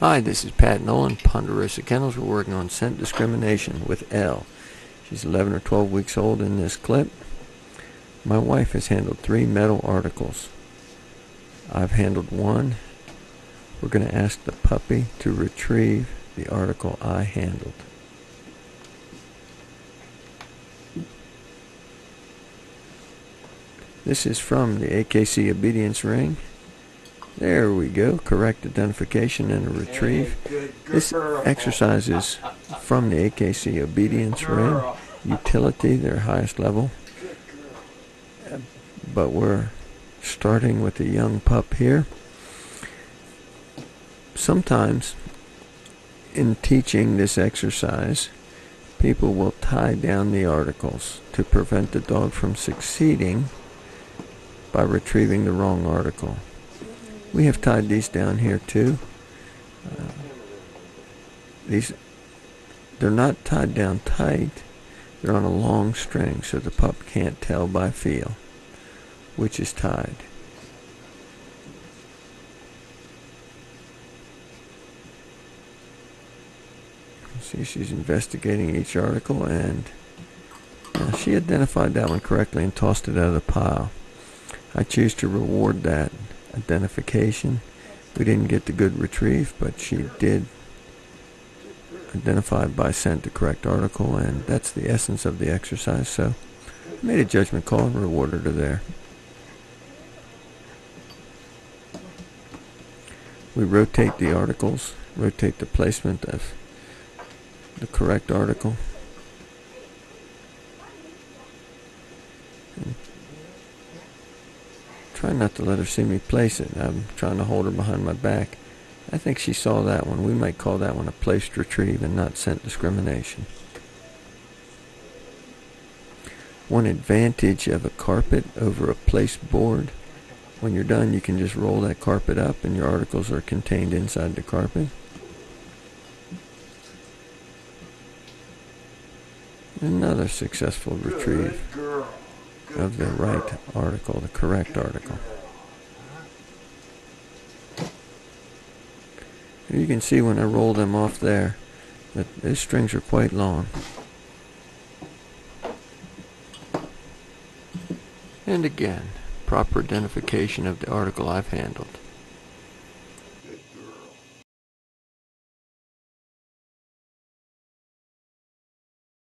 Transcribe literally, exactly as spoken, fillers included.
Hi, this is Pat Nolan, Ponderosa Kennels. We're working on scent discrimination with Elle. She's eleven or twelve weeks old in this clip. My wife has handled three metal articles. I've handled one. We're going to ask the puppy to retrieve the article I handled. This is from the A K C obedience ring. There we go, correct identification and a retrieve. This exercise is from the A K C obedience ring, utility, their highest level. But we're starting with a young pup here. Sometimes in teaching this exercise, people will tie down the articles to prevent the dog from succeeding by retrieving the wrong article. We have tied these down here too. Uh, these, they're not tied down tight. They're on a long string so the pup can't tell by feel which is tied. See, she's investigating each article, and uh, she identified that one correctly and tossed it out of the pile. I choose to reward that identification. We didn't get the good retrieve, but she did identify by scent the correct article, and that's the essence of the exercise. So I made a judgment call and rewarded her there. We rotate the articles, rotate the placement of the correct article. And try not to let her see me place it. I'm trying to hold her behind my back. I think she saw that one. We might call that one a placed retrieve and not scent discrimination. One advantage of a carpet over a placed board: when you're done, you can just roll that carpet up and your articles are contained inside the carpet. Another successful retrieve of the right article, the correct article. You can see when I roll them off there that these strings are quite long. And again, proper identification of the article I've handled.